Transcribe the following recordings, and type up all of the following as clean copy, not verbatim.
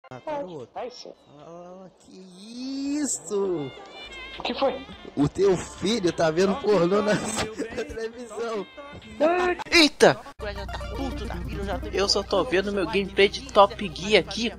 Que isso? O que foi? O teu filho tá vendo pornô na televisão. Eita! Eu só tô vendo meu gameplay de Top Gear aqui.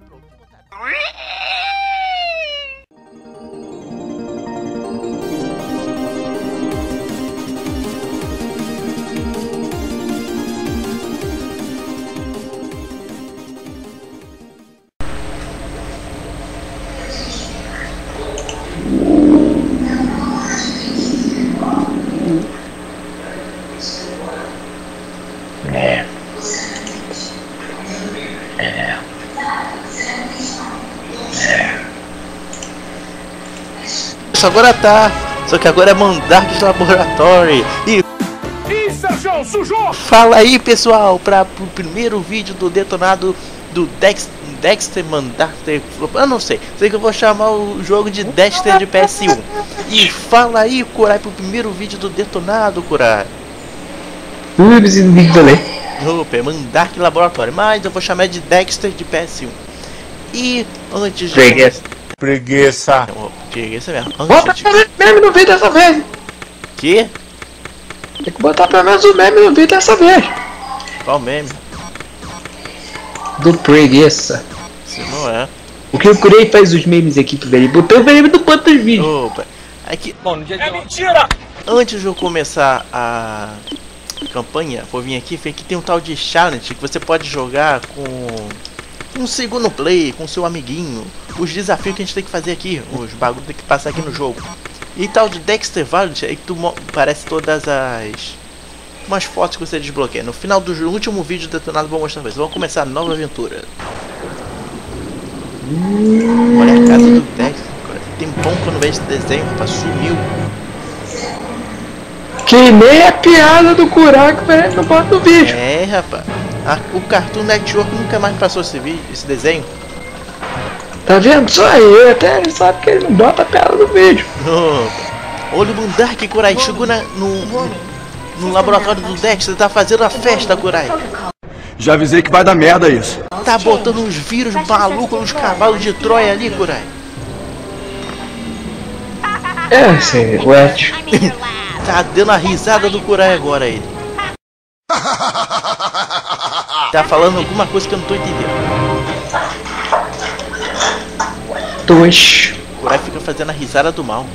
Isso agora tá, só que agora é Mandark Laboratory. E Sérgio, sujou! Fala aí, pessoal, para o primeiro vídeo do detonado do Dexter Mandark. Eu não sei que eu vou chamar o jogo de Dexter de PS1. E fala aí, Kurai, pro primeiro vídeo do detonado, Kurai. Opa, é Mandark Laboratory, mas eu vou chamar de Dexter de PS1. E antes de... Preguiça mesmo. Bota pelo menos meme no vídeo dessa vez. Que? Tem que botar pelo menos o meme no vídeo dessa vez. Qual meme? Do preguiça. Se não é. O que o Kurei faz os memes aqui, velho? Botou o meme do quanto dos vídeos. Opa. Aqui... É mentira! Antes de eu começar a campanha, vou vir aqui, ver que tem um tal de challenge que você pode jogar com um segundo play, com seu amiguinho. Os desafios que a gente tem que fazer aqui, os bagulhos que tem que passar aqui no jogo. E tal de Dexter Valiant, aí que tu parece todas umas fotos que você desbloqueia. No final do último vídeo detonado vou mostrar pra vocês. Vamos começar a nova aventura. Olha a casa do Dexter. Tem bom que eu não vejo esse desenho, rapaz. Sumiu. Que nem a piada do Curaco, velho, não bota no vídeo. É, rapaz. O Cartoon Network nunca mais passou esse desenho. Tá vendo? Só ele, até ele sabe que ele não bota a piada no vídeo. Olha o Mandark, Kurai, chegou no laboratório do Dexter, tá fazendo a festa, Kurai. Já avisei que vai dar merda isso. Tá botando uns vírus malucos nos cavalos de Troia ali, Kurai. É, sim, what? Tá dando a risada do Kurai agora, ele. Tá falando alguma coisa que eu não tô entendendo. O Kurai fica fazendo a risada do mal.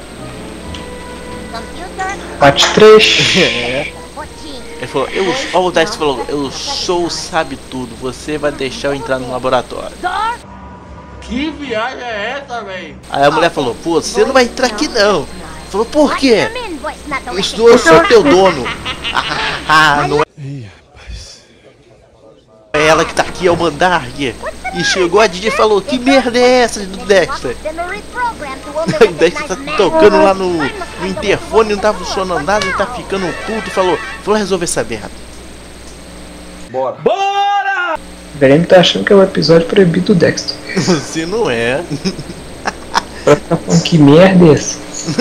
Parte 3. É. Ele falou, o Dexter falou, eu sou o sabe tudo, você vai deixar eu entrar no laboratório. Que viagem é essa, velho? Aí a mulher falou, pô, você não vai entrar aqui não. Falou, por quê? Eu sou teu dono. Não é ela que tá aqui, é o Mandark. E chegou a DJ e falou, que merda é essa do Dexter? O Dexter tá tocando lá no interfone, não tá funcionando nada, ele tá ficando puto. Falou, vou resolver essa merda. Bora! Bora! O Vereme tá achando que é o episódio proibido do Dexter. Se não é. Tá falando que merda é essa?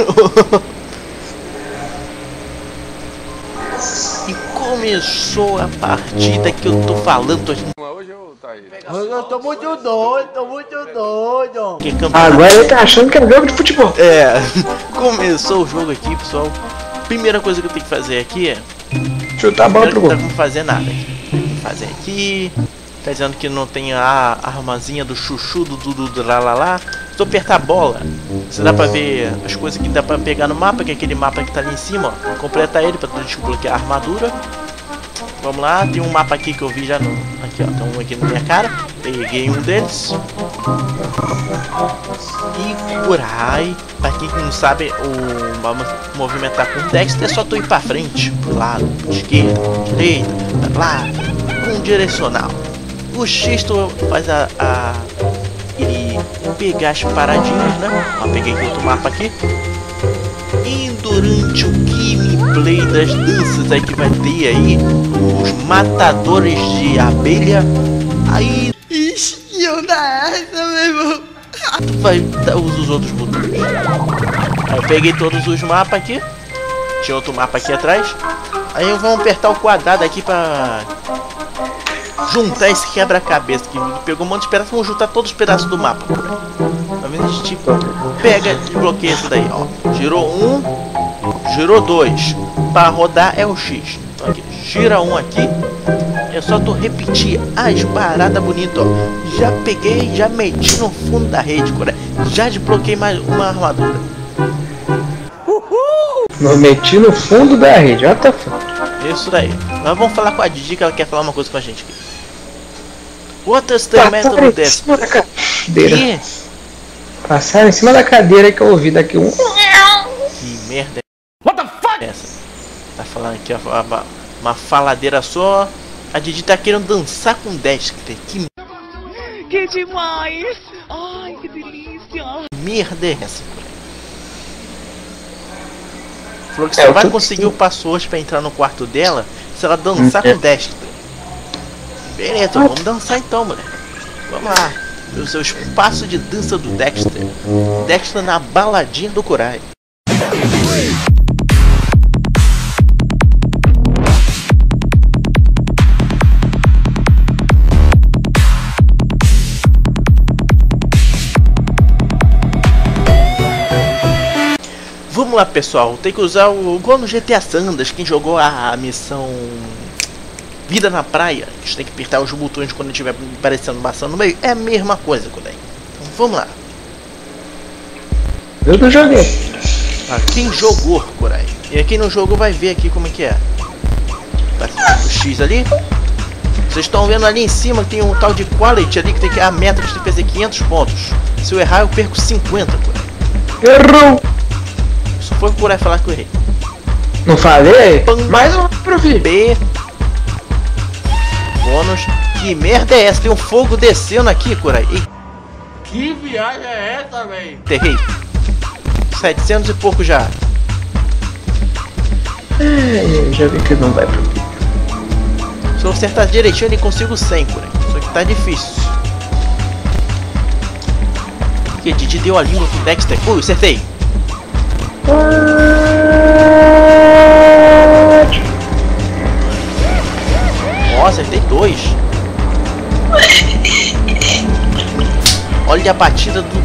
E começou a partida que eu tô falando. Hoje eu tá aí. Eu tô muito doido, Agora ele tá achando que é jogo de futebol. É, começou o jogo aqui, pessoal. Primeira coisa que eu tenho que fazer aqui é chutar a bola pro gol. Não tá fazer nada aqui. Tem que fazer aqui. Tá dizendo que não tem a armazinha do chuchu do lá. Se eu apertar a bola, você dá pra ver as coisas que dá pra pegar no mapa, que é aquele mapa que tá ali em cima, ó. Vou completar ele pra desbloquear a armadura. Vamos lá, tem um mapa aqui que eu vi já no... Aqui, ó, tem um aqui na minha cara. Peguei um deles. E Kurai, pra quem não sabe, o movimentar com o Dexter é só tu ir pra frente, pro lado, esquerda, direita, pra lá, com direcional. O X tu faz ele pegar as paradinhas, né? Ó, peguei outro mapa aqui. E durante o gameplay das danças aí que vai ter aí, os matadores de abelha, aí... Ixi, eu dá essa, meu irmão. Tu vai dar os outros botões. Aí eu peguei todos os mapas aqui. Tinha outro mapa aqui atrás. Aí vamos apertar o quadrado aqui pra juntar esse quebra-cabeça que pegou um monte de pedaços, vamos juntar todos os pedaços do mapa. Tá vendo? A gente pega e desbloqueia isso daí, ó. Girou um, girou dois. Para rodar é o X. Então aqui, gira um aqui. É só tu repetir as paradas bonitas, ó. Já peguei, já meti no fundo da rede, cara. Já desbloqueei mais uma armadura. Eu meti no fundo da rede, what the fuck? Isso daí. Nós vamos falar com a Didi, que ela quer falar uma coisa com a gente aqui. Outras tem método desse. Em cima da cadeira. Que? Passaram em cima da cadeira que eu ouvi daqui um. Que merda é essa? Tá falando aqui, ó, uma faladeira só. A Didi tá querendo dançar com Dexter. Que demais! Ai, que delícia! Merda é essa? Falou que você vai conseguir o password pra entrar no quarto dela se ela dançar com Dexter. Beleza, vamos dançar então, moleque. Vamos lá. O seu espaço de dança do Dexter. Dexter na baladinha do Kurai. Vamos lá, pessoal, tem que usar o igual no GTA Sanders, quem jogou a missão Vida na Praia, que a gente tem que apertar os botões quando estiver aparecendo maçã no meio, é a mesma coisa, Kurai. Então vamos lá. Eu não joguei. Ah, quem jogou, Kurai, e quem não jogou vai ver aqui como é que é. O X ali. Vocês estão vendo ali em cima que tem um tal de quality ali, que tem que a meta que tem que fazer 500 pontos. Se eu errar eu perco 50, Kurai. Errou! Isso foi o Kurai falar que eu errei. Não falei? Pam. Mais um pro filho. B. Bônus. Que merda é essa? Tem um fogo descendo aqui, Kurai. Ih, Que viagem é essa, velho? errei. 700 e pouco já. Já vi que não vai pro filho. Se eu acertar direitinho ele consigo 100, Kurai. Só que tá difícil. Porque Didi deu a língua pro Dexter. Ui, acertei. Ó, acertei 2. Olha a batida do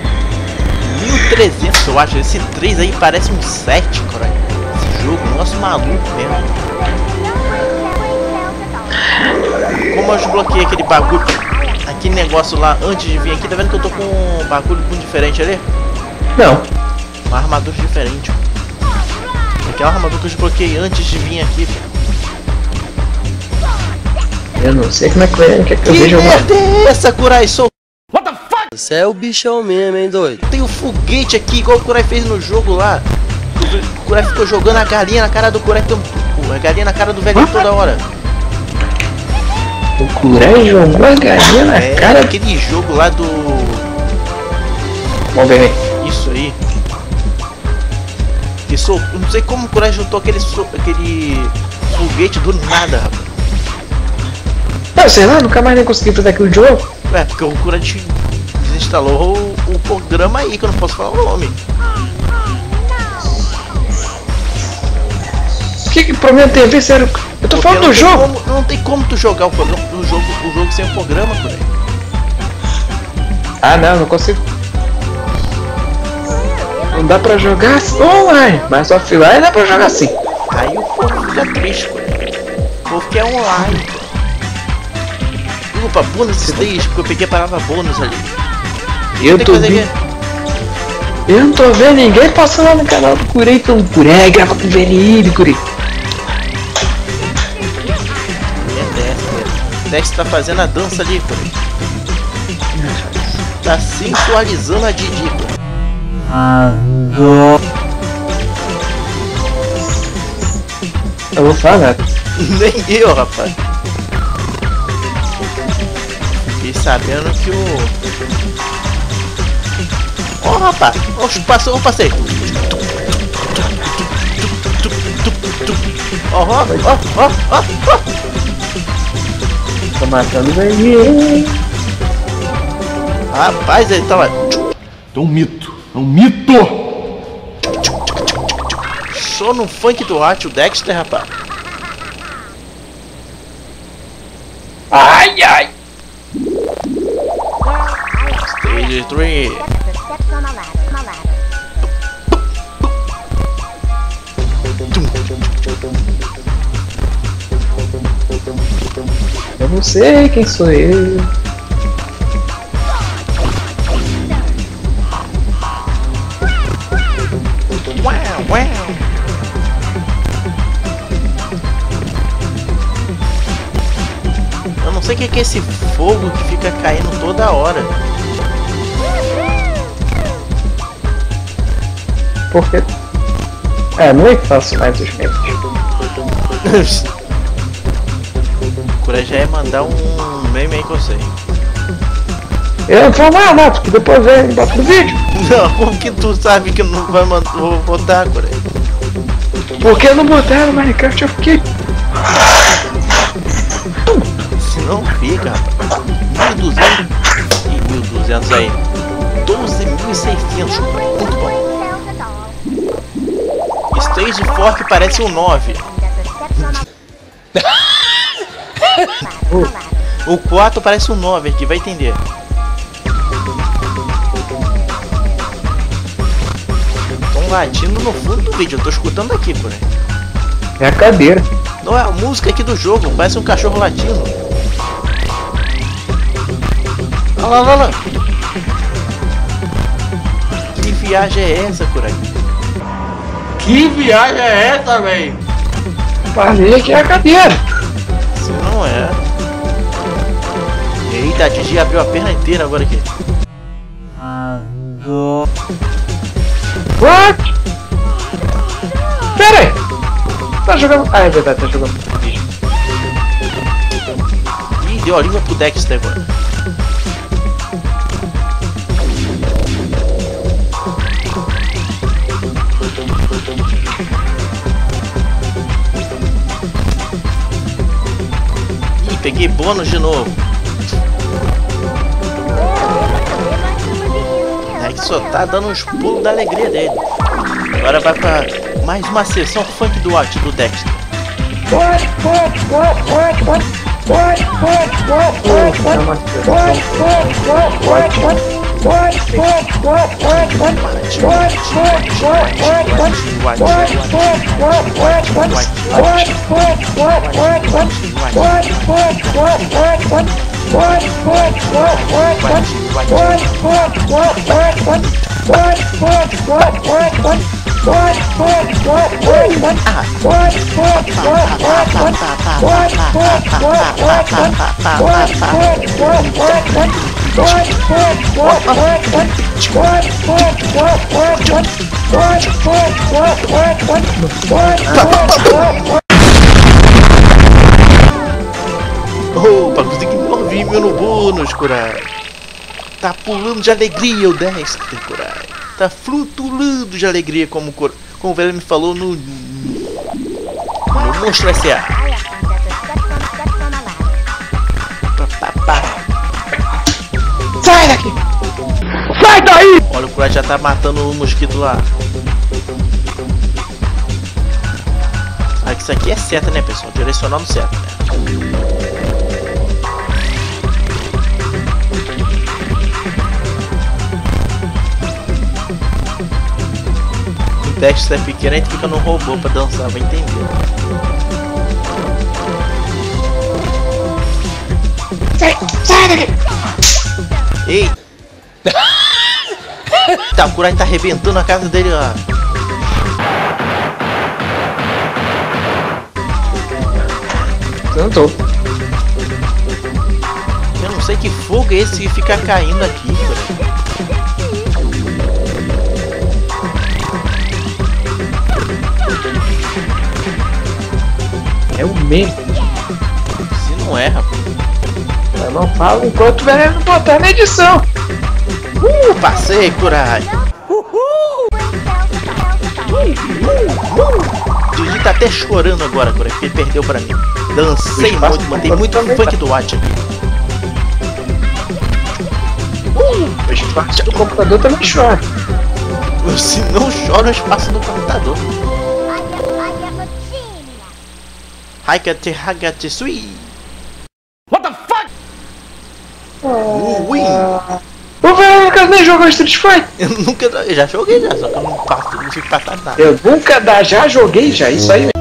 1300, eu acho. Esse 3 aí parece um 7, cara. Esse jogo, nossa, maluco mesmo. Como eu desbloqueei aquele bagulho, aquele negócio lá antes de vir aqui, tá vendo que eu tô com um bagulho muito diferente ali? Não. Uma armadura diferente. Aquela armadura que eu desbloqueei antes de vir aqui. Eu não sei como é que é que eu Que vejo uma. merda é essa, Kurai? Você é o bichão mesmo, hein, doido? Tem um foguete aqui, igual o Kurai fez no jogo lá. O Kurai ficou jogando a galinha na cara do Kurai. A galinha na cara do velho toda hora. O Kurai jogou a galinha na cara. Aquele jogo lá do... Vamos ver. Isso aí. Isso, eu não sei como o Kurai juntou aquele foguete do nada, rapaz. Não, sei lá, nunca mais nem consegui fazer aquilo de novo. É, porque o Kurai desinstalou o programa aí, que eu não posso falar o nome. Que problema tem a ver, sério? Eu tô falando do jogo. Não tem como tu jogar o jogo sem o programa, Kurai. Ah, não consigo. Não dá pra jogar online, mas offline dá pra jogar assim. Aí o povo fica triste, Kurai. O povo quer online. Opa, bônus stage, porque eu peguei a palavra bônus ali. Eu não tô vendo ninguém passando lá no canal do Kurai, então Kurai grava com o VLI, Kurai. Dex tá fazendo a dança ali, Kurai. Tá sensualizando a Didi, Kurai. Eu vou falar nada. Nem eu, rapaz. Fiquei sabendo que o... Ó, rapaz. Ó, passei. Ó. Tô matando o VLI. Rapaz, ele tava... É um mito! É um mito! Só no funk do Hat, o Dexter, rapaz. Ai, ai. Stage 3. Eu não sei quem sou eu. Uau, uau. Eu não sei o que é esse fogo que fica caindo toda hora. Porque... não é que faço mais os memes. Cura já é mandar um meme aí que eu sei. Eu não falo mais nada, porque depois vem e bota no vídeo. Não, como que tu sabe que não vai mandar, vou botar, Cura? Porque não botaram no Minecraft, eu fiquei... Se não fica, rapaz. 1.200 aí. 12.600, muito bom. Stage 4 que parece um 9. O 4 parece um 9 aqui, vai entender. Estão latindo no fundo do vídeo, eu tô escutando aqui, por aí. É a cadeira. Não, é a música aqui do jogo, parece um cachorro latindo. Olha lá, olha lá. Que viagem é essa, por aí? Que viagem é essa, velho? Falei que é a cadeira. Se não é. Eita, a Didi abriu a perna inteira agora aqui. What? Pera aí. Tá jogando... Ah, é verdade, tá jogando. Ih, deu a língua pro Dexter agora. Ih, peguei bônus de novo. É que só tá dando uns pulos da alegria dele. Agora vai pra mais uma sessão funk do Watch do Dexter. Opa, consegui 9.000 no bônus, Kurai. Tá pulando de alegria o Dexter, Kurai. Tá flutuando de alegria, como o velho me falou no Monstro S.A. Sai daqui! Sai daí! Olha, o Kurai já tá matando o mosquito lá. Ah, que isso aqui é seta, né, pessoal? Direcional no certo, né? O Dexter é pequeno, a gente fica no robô pra dançar, vai entender. Sai daqui! Ei! Tá, o Kurai tá arrebentando a casa dele lá. Tentou. Eu não sei que fogo é esse que fica caindo aqui, Kurai. É um meme. Se não é, rapaz. Eu não falo enquanto o velho não botar na edição. Passei, Kurai. Didi tá até chorando agora, Kurai, porque ele perdeu pra mim. Dancei muito, mandei muito funk do Watch aqui. O espaço do computador também chora. Se não chora, o espaço do computador. Hagate Sui. What the f nunca nem jogou Street Fighter? Eu já joguei já, só que eu não fico passando nada. Eu nunca já joguei já, isso aí.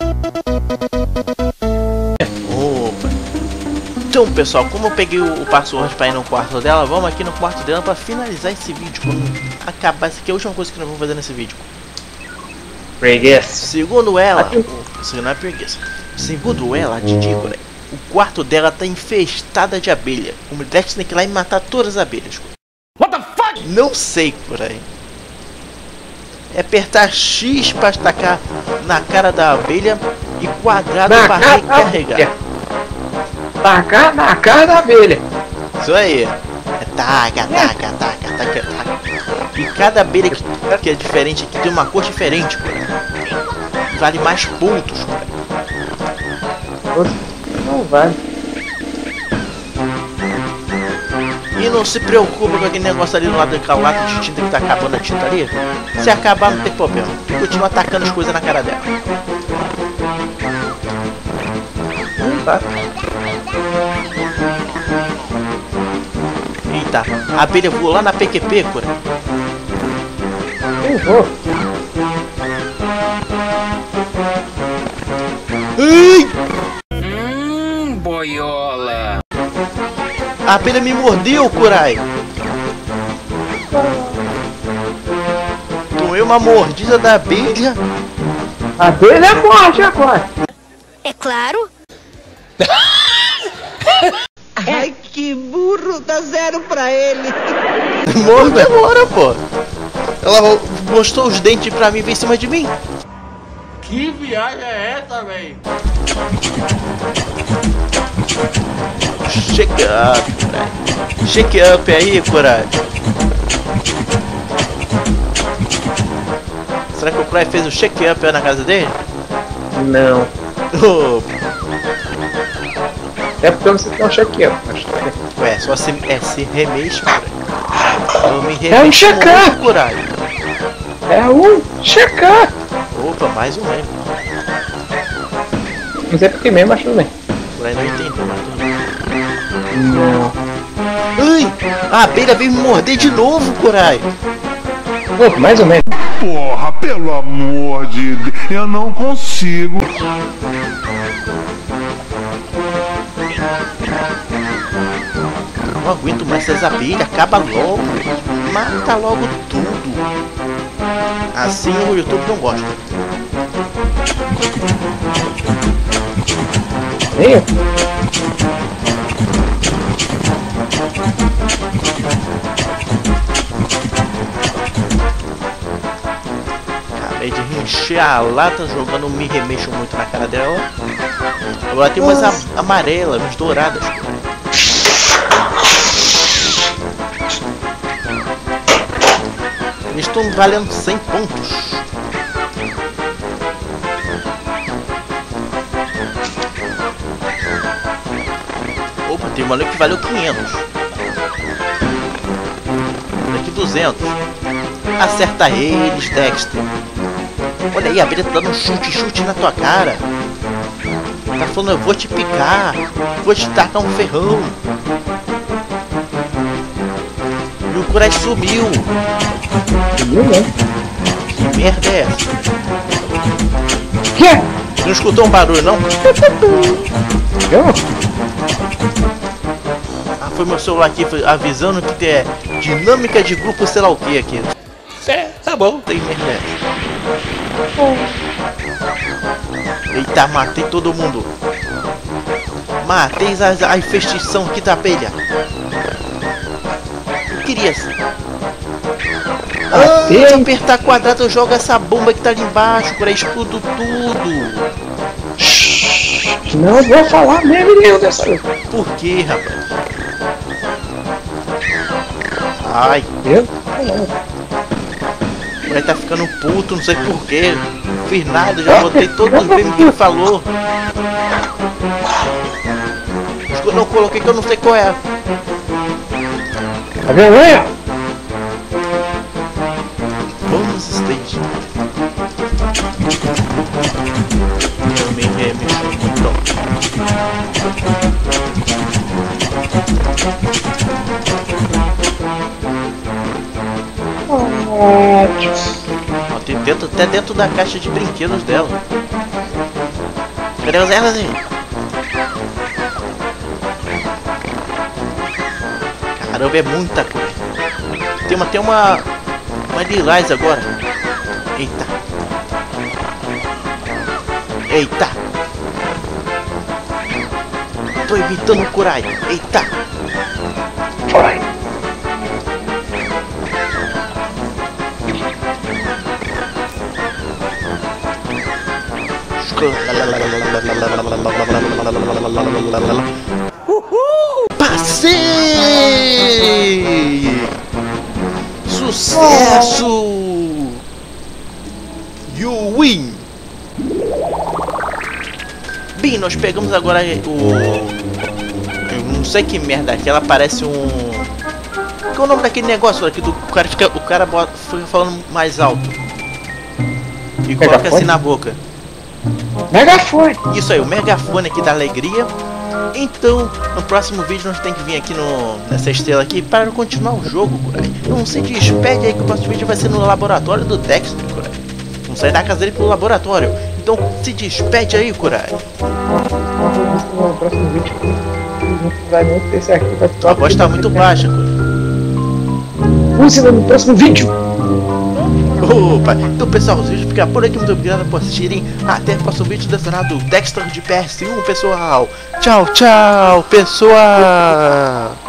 Opa. Então pessoal, como eu peguei o password pra ir no quarto dela, vamos aqui no quarto dela pra finalizar esse vídeo. Quando acabar, essa aqui é a última coisa que nós vamos fazer nesse vídeo. Preguiça. Segundo ela, isso não é preguiça. Segundo ela, a Didi, o quarto dela tá infestada de abelha. O Dex tem que ir lá e matar todas as abelhas. What the fuck? Não sei por aí. É apertar X pra tacar na cara da abelha e quadrado pra recarregar. Tacar na cara da abelha. Isso aí. É taca. E cada abelha que é diferente aqui tem uma cor diferente, vale mais pontos, Não vale. E não se preocupa com aquele negócio ali no lado daquela lata de tinta que tá acabando a tinta ali. Se acabar não tem problema. Continua atacando as coisas na cara dela. Não tá. Eita, a abelha voou lá na PQP, Cura. Eu vou. Ai! Boiola. A abelha me mordeu, Kurai. Tomei uma mordida da abelha. A abelha morte agora. É claro. Ai, que burro, dá 0 pra ele. Morda agora, pô. Ela mostrou os dentes pra mim, veio em cima de mim. Que viagem é essa, velho? Shake up, Kurai. Shake up aí, Kurai. Será que o Kurai fez o shake up na casa dele? Não. Oh. É porque eu não sei que é um check-up. Ué, só se remexe, Kurai. Eu me É um remexo check-up. muito, Kurai. É um check-up. Opa, mais um mesmo. Não sei porque mesmo, mas tudo bem. Kurai não entendeu, mas tudo bem. Não. Ai! A abelha veio me morder de novo, Kurai. Pô, mais ou menos. Porra, pelo amor de Deus, eu não consigo. Não aguento mais essas abelhas, acaba logo. Mata logo tudo. Assim o YouTube não gosta. Veio? Acabei de encher a lata jogando me remexo muito na cara dela. Agora tem umas amarelas, umas douradas. Eles estão valendo 100 pontos. Opa, tem uma ali que valeu 500. Daqui 200. Acerta eles, Dexter. Olha aí, a abelha tá dando um chute na tua cara. Tá falando, eu vou te picar. Vou te tacar um ferrão. E o Kurai sumiu. Sumiu, né? Que merda é essa? Quê? Não escutou um barulho, não? Eu? Ah, foi meu celular aqui avisando que tem dinâmica de grupo sei lá o que aqui. É, tá bom, tem merda. Eita, matei todo mundo. Matei a infestação aqui da abelha. Eu queria. Se eu apertar quadrado eu jogo essa bomba que tá ali embaixo, para explodir tudo. Não vou falar mesmo nenhum dessa vez. Por que, rapaz? Ai, Eu? vai tá ficando puto, não sei porquê. Não fiz nada, já botei todos os memes que ele falou. Eu não coloquei que eu não sei qual é. Tá vendo aí? Vamos stage. Eu me remexo muito. Ó, tem dentro, até dentro da caixa de brinquedos dela. Cadê os erros aí? Caramba, é muita coisa. Tem uma lilás agora. Eita. Eita. Tô evitando o Kurai. Eita. Vai. Passei! Sucesso! You win! Bem, nós pegamos agora o... Eu não sei que merda é aquela, parece um... Qual é o nome daquele negócio aqui do cara fica... O cara fica falando mais alto e coloca assim na boca. Megafone! Isso aí, o megafone aqui da alegria. Então, no próximo vídeo nós temos que vir aqui nessa estrela aqui para continuar o jogo, Kurai. Não se despede aí que o próximo vídeo vai ser no laboratório do Dexter, Kurai. Vamos sair da casa dele pro laboratório. Então se despede aí, Kurai. No próximo vídeo vai muito esse aqui. Tua voz tá muito baixa, Kurai. Vamos no próximo vídeo. Opa, então pessoal, os vídeos ficam por aqui, muito obrigado por assistirem. Até o próximo vídeo detonado Dexter de PS1, pessoal. Tchau, tchau, pessoal.